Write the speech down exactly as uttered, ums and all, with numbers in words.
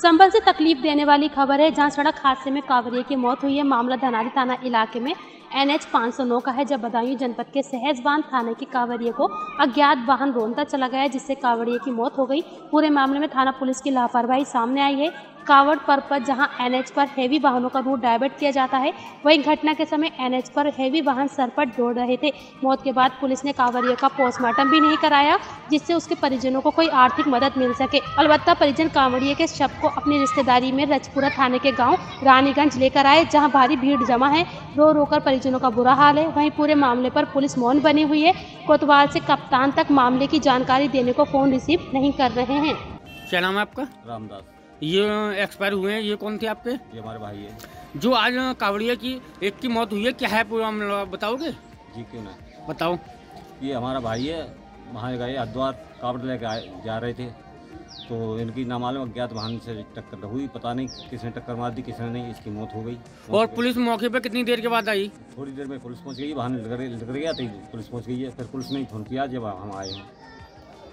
संभल से तकलीफ देने वाली खबर है, जहां सड़क हादसे में कांवरिया की मौत हुई है। मामला धनारी थाना इलाके में एन एच पाँच सौ नौ का है, जब बदायूं जनपद के सहजबान थाने के कांवरिया को अज्ञात वाहन रौंदता चला गया, जिससे कांवरिया की मौत हो गई। पूरे मामले में थाना पुलिस की लापरवाही सामने आई है। कांवड़ पर्पज जहां एन एच पर हेवी वाहनों का रूट डायवर्ट किया जाता है, वहीं घटना के समय एन एच पर हेवी वाहन सरपट दौड़ रहे थे। मौत के बाद पुलिस ने कांवरिया का पोस्टमार्टम भी नहीं कराया, जिससे उसके परिजनों को कोई आर्थिक मदद मिल सके। अलबत्ता परिजन कांवरिया के शव को अपनी रिश्तेदारी में रजपुरा थाने के गांव रानीगंज लेकर आए, जहां भारी भीड़ जमा है। रो रो कर परिजनों का बुरा हाल है। वहीं पूरे मामले पर पुलिस मौन बनी हुई है। कोतवाल से कप्तान तक मामले की जानकारी देने को फोन रिसीव नहीं कर रहे हैं। क्या नाम है आपका? रामदास। ये एक्सपायर हुए हैं, ये कौन थे आपके? ये हमारे भाई है। जो आज कांवड़िया की एक की मौत हुई है, क्या है पूरा मामला बताओगे? जी क्यों ना, बताओ। ये हमारा भाई है, वहाँ गए हरिद्वार कावड़ लेके आए जा रहे थे, तो इनकी नामालूम अज्ञात वाहन से टक्कर हुई। पता नहीं किसने टक्कर मार दी, किसने नहीं, इसकी मौत हो गई। और पुलिस मौके पे कितनी देर के बाद आई? थोड़ी देर में पुलिस पहुँच गई, वाहन लग रहा था, पुलिस पहुँच गई है। फिर पुलिस ने फोन किया जब हम आए हैं।